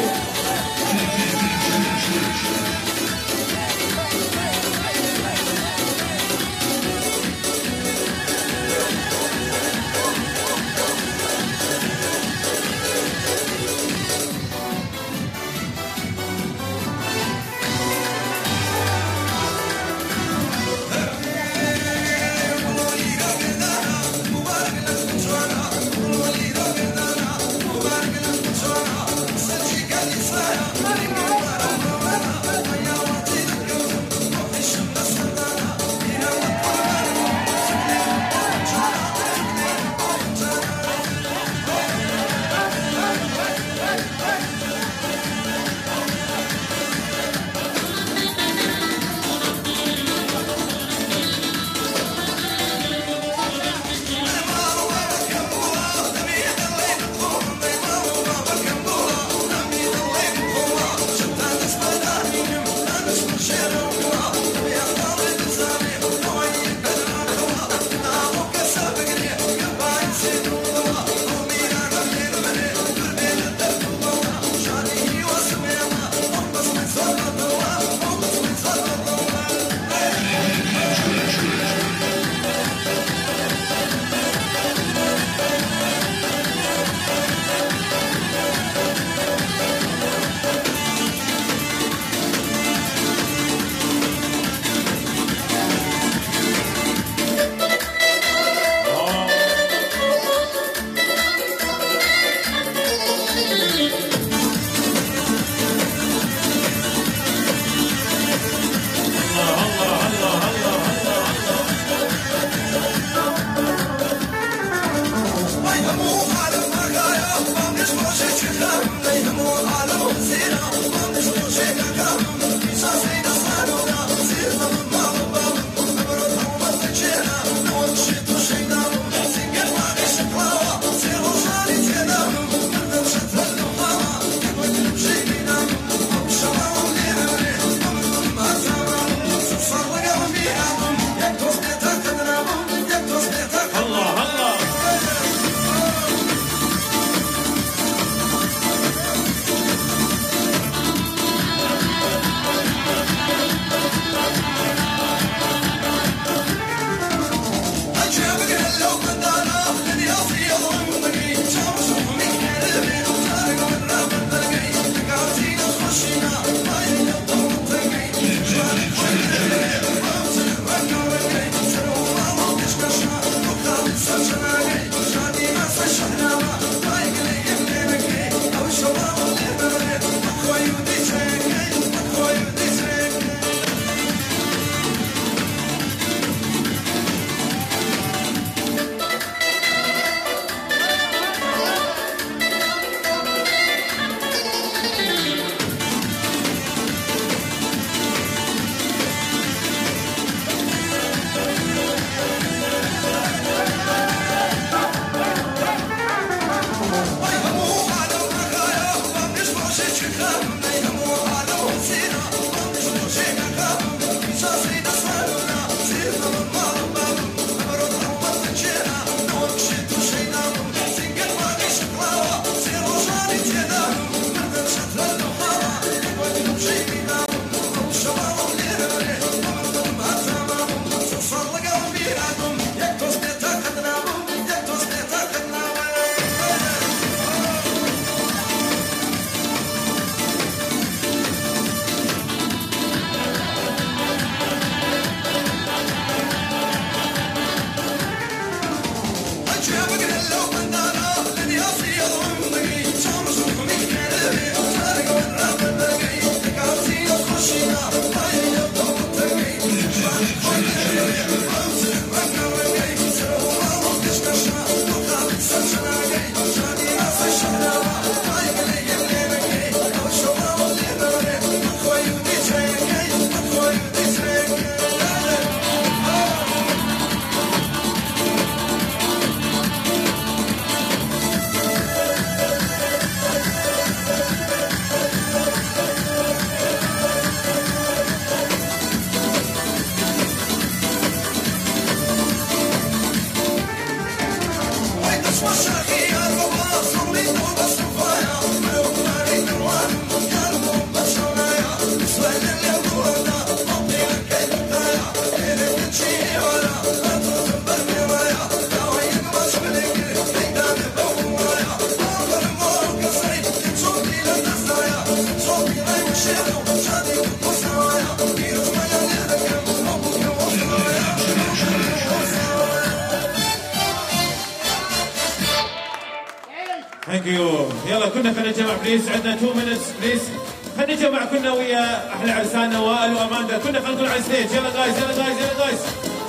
ثانك يو. يلا كنا خلينا نجمع بليز، عندنا اثنين minutes بليز. خلينا نجمع كنا ويا احلى عرساننا وائل واماندا، كنا خلينا نكون على الستيج. يلا جايز يلا جايز يلا جايز.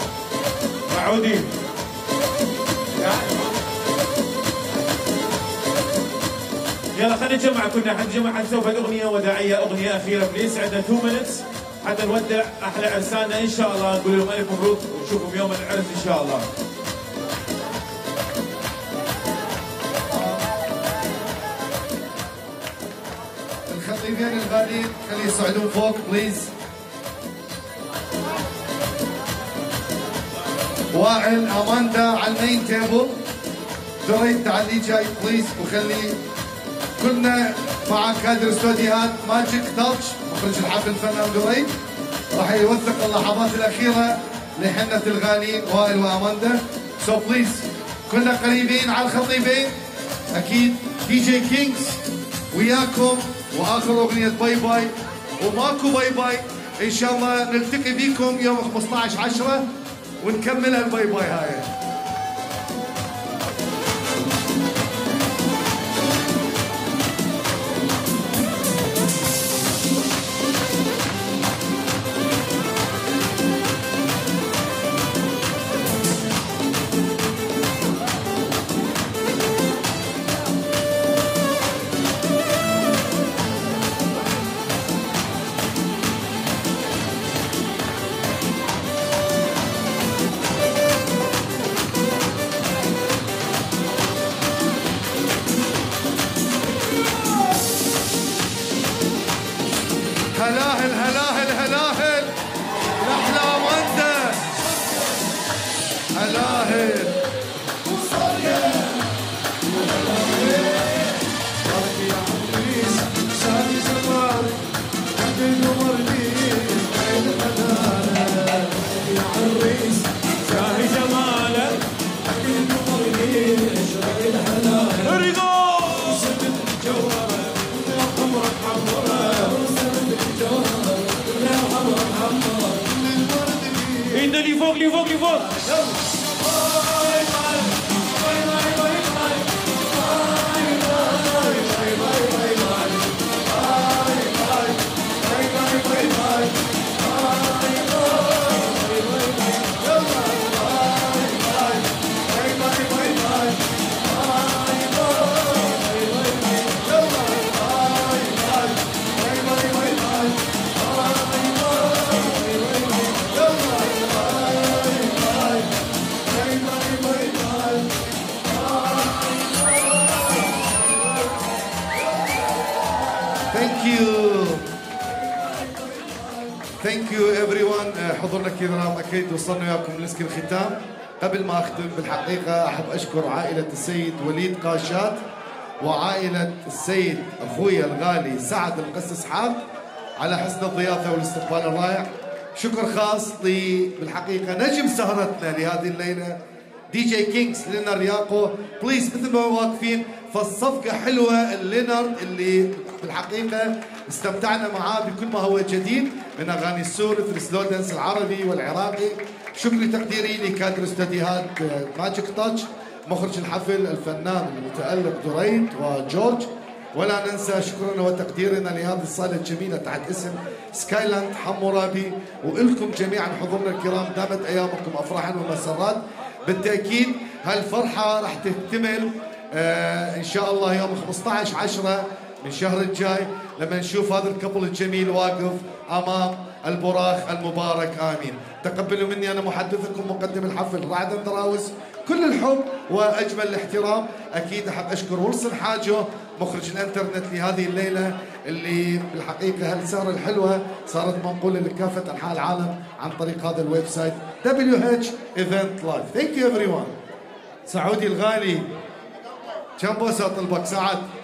معودين. يلا خلينا نجمع كنا حنجمع حنسوي الاغنيه وداعيه، اغنيه اخيره بليز. عندنا اثنين minutes حتى نودع احلى عرساننا ان شاء الله، نقول لهم الف مبروك ونشوفهم يوم العرس ان شاء الله. الخطيبين الغاليين خلي يصعدون فوق بليز. وائل اماندا على المين تيبل. دريد تعال لي جاي بليز، وخلي كلنا مع كادر استوديوهات ماجيك تاتش مخرج الحفل الفنان دريد راح يوثق اللحظات الاخيره لحنه الغاليين وائل واماندا. سو بليز كنا قريبين على الخطيبين، اكيد دي جي كينجز وياكم، واخر اغنيه باي باي، وماكو باي باي ان شاء الله نلتقي بيكم يوم خمسة عشر عشرة ونكمل الباي باي هاي. هلاهل هلاهل هلاهل احلى وانده هلاهل ايدنا لفوق لفوق لفوق ثانك يو ايفري ون. حضورنا الكرام اكيد وصلنا وياكم لمسك الختام. قبل ما اختم بالحقيقه احب اشكر عائله السيد وليد قاشات وعائله السيد اخوي الغالي سعد القس اسحاق على حسن الضيافه والاستقبال الرائع. شكر خاص لي بالحقيقه نجم سهرتنا لهذه الليله دي جي كينجز لينارد ياقو. بليز مثل ما واقفين فالصفقه حلوه اللينارد اللي بالحقيقه استمتعنا معاه بكل ما هو جديد من اغاني السولف السلودنس العربي والعراقي. شكري تقديري لكادر استديوهات ماجيك تاتش، مخرج الحفل الفنان المتألق دريد وجورج. ولا ننسى شكرنا وتقديرنا لهذه الصالة الجميلة تحت اسم سكايلاند حمورابي. وإلكم جميعا حضورنا الكرام دامت أيامكم أفراحا ومسرات. بالتأكيد هالفرحة راح تكتمل آه إن شاء الله يوم خمسة عشر عشرة من الشهر الجاي لما نشوف هذا الكبل الجميل واقف أمام البراخ المبارك. آمين. تقبلوا مني أنا محدثكم مقدم الحفل رعد الدراوس كل الحب وأجمل الاحترام. أكيد أحب أشكر ورسن حاجه مخرج الانترنت لهذه الليلة اللي بالحقيقة هالسهرة الحلوة صارت منقولة لكافة أنحاء العالم عن طريق هذا الويب سايت دبليو إتش Event Live. Thank you everyone. سعودي الغالي كم بوسة أطلبك سعد؟